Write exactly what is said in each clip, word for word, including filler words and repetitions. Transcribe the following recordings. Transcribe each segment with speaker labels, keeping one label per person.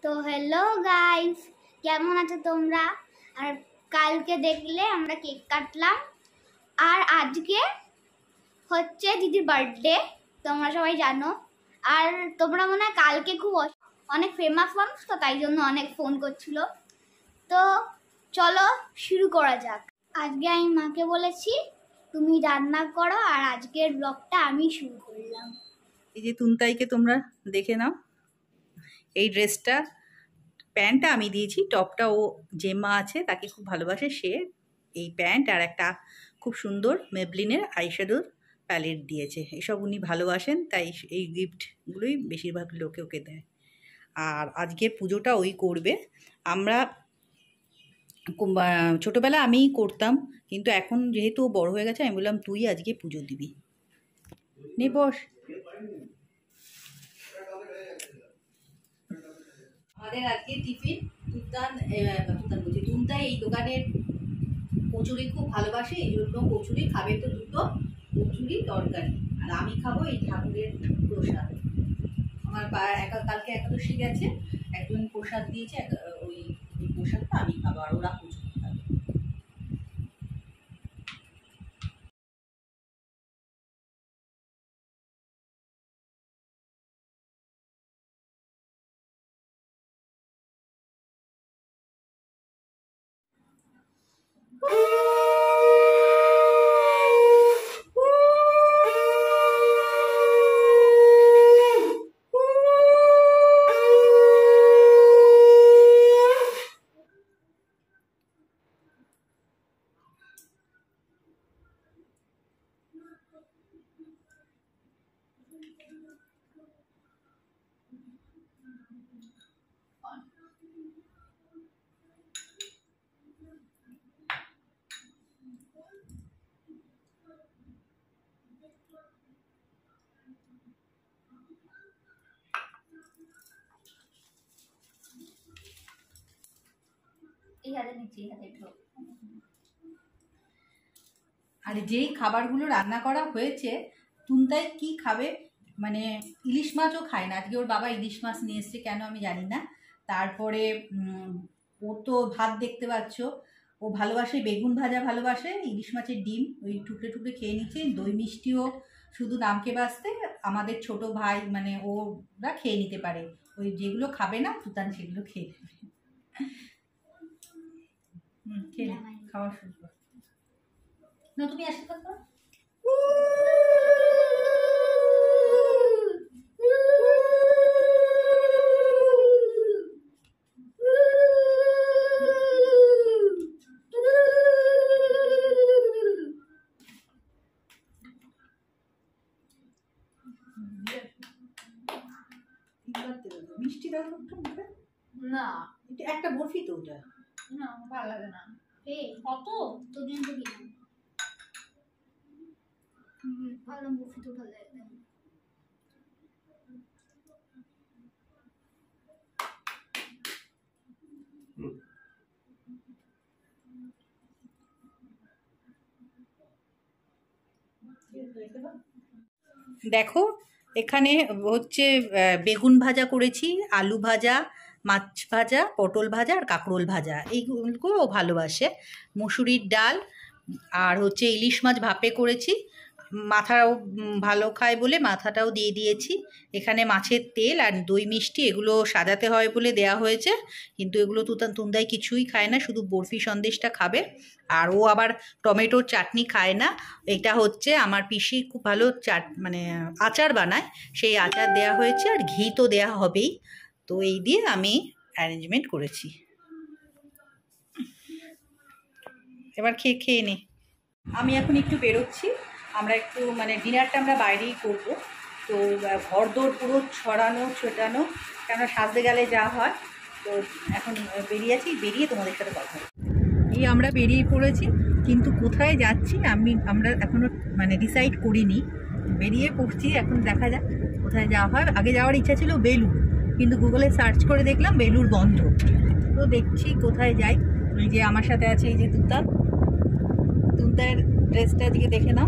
Speaker 1: তো hello guys, কেমন আছো তোমরা? আর কালকে দেখলে আমরা কেক কাটলাম, আর আজকে হচ্ছে দিদির বার্থডে, তোমরা সবাই জানো। আর তোমরা মনে হয় কালকে খুব অনেক ফেমাস মানুষ, তো তাই জন্য অনেক ফোন করছিল। তো চলো শুরু করা যাক। আজকে আমি মাকে বলেছি তুমি রান্না করো, আর আজকের ব্লগটা আমি শুরু করলাম।
Speaker 2: এই যে তুনতাইকে তোমরা দেখে নাও, এই ড্রেসটা প্যান্টটা আমি দিয়েছি, টপটা ও জেম্মা আছে তাকে খুব ভালোবাসে, সে এই প্যান্ট আর একটা খুব সুন্দর মেবলিনের আইশ্যাডোর প্যালেট দিয়েছে। এসব উনি ভালোবাসেন, তাই এই গিফটগুলোই বেশিরভাগ লোকে ওকে দেয়। আর আজকের পুজোটা ওই করবে। আমরা ছোটোবেলা আমিই করতাম, কিন্তু এখন যেহেতু ও বড় হয়ে গেছে আমি বললাম তুই আজকে পুজো দিবি। নে বস। আমাদের আজকে টিফিন তুতান তুতান বলছি তুনতাই এই দোকানের কচুরি খুব ভালোবাসে, এই জন্য কচুরি খাবে। তো দুটো কচুরি তরকারি, আর আমি খাবো এই ঠাকুরের প্রসাদ। আমার একা কালকে একাদশী গেছে, একজন প্রসাদ দিয়েছে, ওই প্রসাদটা আমি খাবো, আর ওরা কচুরি খাবে। আর যেই খাবারগুলো রান্না করা হয়েছে, তুনতাই কি খাবে, মানে ইলিশ মাছও খায় না। আজকে ওর বাবা ইলিশ মাছ নিয়ে এসছে, কেন আমি জানি না। তারপরে ও তো ভাত দেখতে পাচ্ছ, ও ভালোবাসে বেগুন ভাজা, ভালোবাসে ইলিশ মাছের ডিম, ওই টুকরে টুকরে খেয়ে নিচ্ছে। দই মিষ্টিও শুধু নামকে বাঁচতে আমাদের ছোট ভাই মানে ওরা খেয়ে নিতে পারে, ওই যেগুলো খাবে না তুতান সেগুলো খেয়ে নেবে। হুম, খেয়ে খাওয়া শুরু কর না, তুমি আসতে পারো। মিষ্টি দাও না, একটা বরফি তো ওটা না, ভালো লাগে না। এই কত দুদিন তো দিলাম, হুম ভালো বরফি তো ভালো লাগে। দেখো এখানে হচ্ছে বেগুন ভাজা করেছি, আলু ভাজা, মাছ ভাজা, পটল ভাজা আর কাঁকরোল ভাজা, এইগুলো ও ভালোবাসে। মুসুরির ডাল আর হচ্ছে ইলিশ মাছ ভাপে করেছি, মাথাও ভালো খায় বলে মাথাটাও দিয়ে দিয়েছি। এখানে মাছের তেল আর দই মিষ্টি এগুলো সাজাতে হয় বলে দেয়া হয়েছে, কিন্তু এগুলো তুতান তুন্দাই কিছুই খায় না, শুধু বরফি সন্দেশটা খাবে। আর ও আবার টমেটোর চাটনি খায় না। এটা হচ্ছে আমার পিসি খুব ভালো চাট মানে আচার বানায়, সেই আচার দেয়া হয়েছে, আর ঘি তো দেয়া হবেই। তো এই দিয়ে আমি অ্যারেঞ্জমেন্ট করেছি। এবার খেয়ে খেয়ে নে। আমি এখন একটু বেরোচ্ছি, আমরা একটু মানে ডিনারটা আমরা বাইরেই করব। তো ঘরদোর পুরো ছড়ানো ছোটানো, কেননা সাজতে গেলে যা হয়। তো এখন বেরিয়েছি, বেরিয়ে তোমাদের সাথে কথা বলবো। এই আমরা বেরিয়ে পড়েছি, কিন্তু কোথায় যাচ্ছি আমি আমরা এখনও মানে ডিসাইড করিনি। বেরিয়ে পড়ছি, এখন দেখা যাক কোথায় যাওয়া হয়। আগে যাওয়ার ইচ্ছা ছিল বেলুর, কিন্তু গুগলে সার্চ করে দেখলাম বেলুর বন্ধ। তো দেখছি কোথায় যাই। এই যে আমার সাথে আছে এই যে তুতান, তুতার ড্রেসটা দিকে দেখে নাও।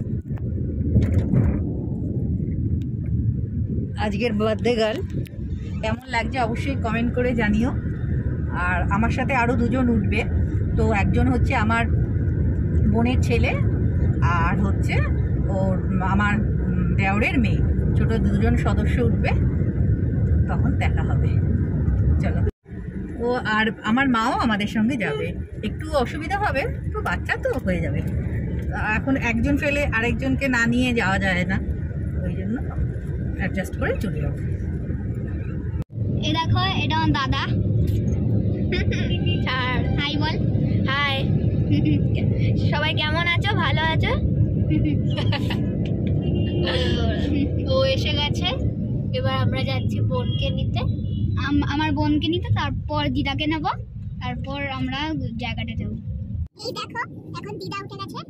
Speaker 2: আজকের বার্থডে গার্ল কেমন লাগছে অবশ্যই কমেন্ট করে জানিও। আর আমার সাথে আরও দুজন উঠবে, তো একজন হচ্ছে আমার বোনের ছেলে আর হচ্ছে ওর আমার দেওরের মেয়ে, ছোট দুজন সদস্য উঠবে, তখন দেখা হবে। চলো, ও আর আমার মাও আমাদের সঙ্গে যাবে। একটু অসুবিধা হবে, তো বাচ্চা তো হয়ে যাবে, এখন একজন ফেলে আরেকজনকে না নিয়ে যাওয়া যায় না, ওই জন্য অ্যাডজাস্ট করে চলে যাবো।
Speaker 1: এ দেখো, এটা আমার দাদা। আর হাই বল। হাই, সবাই কেমন আছো? ভালো আছো? ও এসে গেছে, এবার আমরা যাচ্ছি বোনকে নিতে। আমার বোনকে নিতে, তারপর দিদাকে নেব, তারপর আমরা জায়গাটা যাবো। এই দেখো, এখন দিদা উঠে গেছে।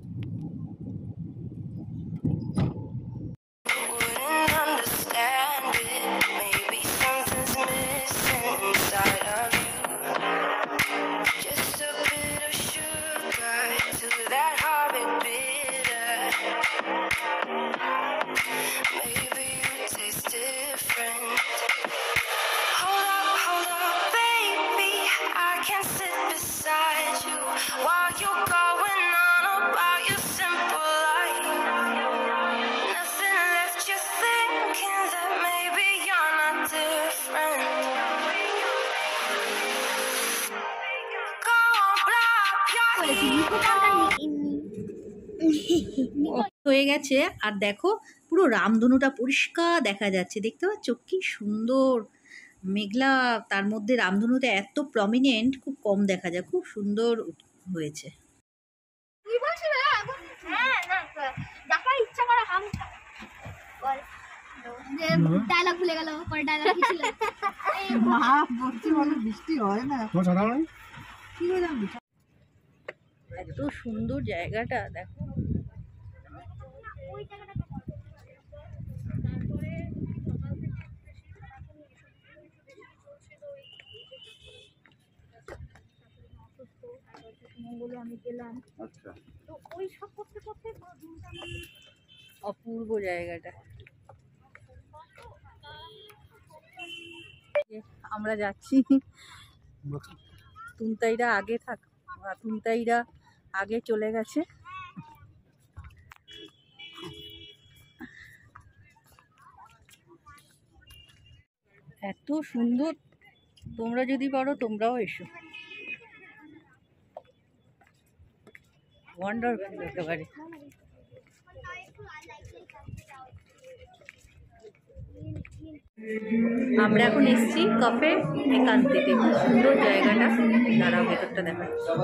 Speaker 2: হয়ে গেছে, আর দেখো পুরো রামধনুটা পরিষ্কার দেখা যাচ্ছে, দেখতে পাচ্ছ কি সুন্দর মেঘলা, তার মধ্যে রামধনুটা এত প্রমিনেন্ট, খুব কম দেখা যায়, খুব সুন্দর হয়েছে।
Speaker 1: ডায়লগ ভুলে গেল, পরে ডায়লগ কি ছিল?
Speaker 2: মা বলছি বলে বৃষ্টি হয় না, এত সুন্দর জায়গাটা দেখো। আমি গেলাম, তো ওই সব করতে করতে অপূর্ব জায়গাটা। আমরা যাচ্ছি, তুনতাইরা আগে থাক, তুনতাইরা আগে চলে গেছে। এত সুন্দর, তোমরা যদি পারো তোমরাও এসো, ওয়ান্ডারফুল একেবারে। আমরা এখন এসেছি কাফে একান্তিতে, খুব সুন্দর জায়গাটা, দাঁড়াও ভেতরটা দেখা।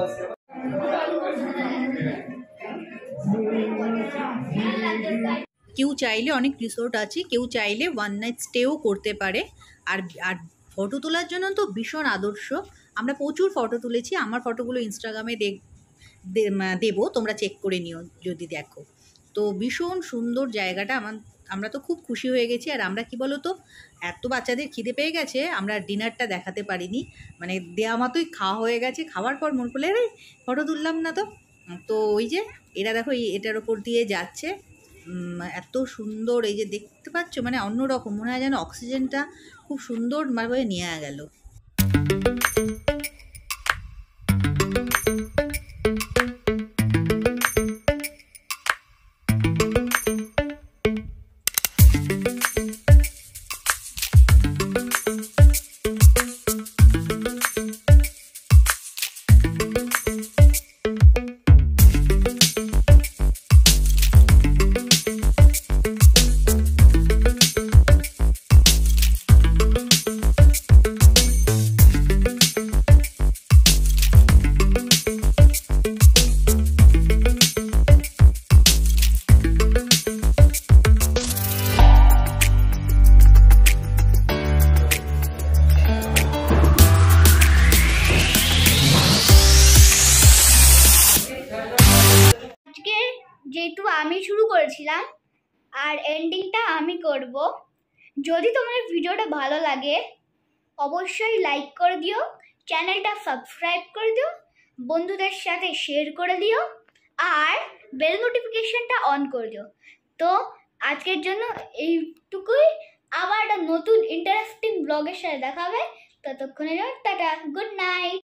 Speaker 2: কেউ চাইলে, অনেক রিসোর্ট আছে, কেউ চাইলে ওয়ান নাইট স্টেও করতে পারে। আর আর ফটো তোলার জন্য তো ভীষণ আদর্শ, আমরা প্রচুর ফটো তুলেছি, আমার ফটোগুলো ইনস্টাগ্রামে দেখ দেবো, তোমরা চেক করে নিও যদি দেখো। তো ভীষণ সুন্দর জায়গাটা, আমার আমরা তো খুব খুশি হয়ে গেছি। আর আমরা কি বলো তো, এত বাচ্চাদের খিদে পেয়ে গেছে, আমরা ডিনারটা দেখাতে পারিনি, মানে দেওয়া মতোই খাওয়া হয়ে গেছে। খাওয়ার পর মন করলে রে ফটো তুললাম না, তো তো ওই যে এরা দেখো এই এটার ওপর দিয়ে যাচ্ছে, এত সুন্দর, এই যে দেখতে পাচ্ছ, মানে অন্যরকম মনে হয় যেন অক্সিজেনটা খুব সুন্দরভাবে নিয়ে গেল।
Speaker 1: যেহেতু আমি শুরু করেছিলাম আর এন্ডিংটা আমি করব, যদি তোমাদের ভিডিওটা ভালো লাগে অবশ্যই লাইক করে দিও, চ্যানেলটা সাবস্ক্রাইব করে দিও, বন্ধুদের সাথে শেয়ার করে দিও, আর বেল নোটিফিকেশনটা অন করে দিও। তো আজকের জন্য এইটুকুই, আবার একটা নতুন ইন্টারেস্টিং ব্লগের সাথে দেখাবে। ততক্ষণের জন্য টাটা, গুড নাইট।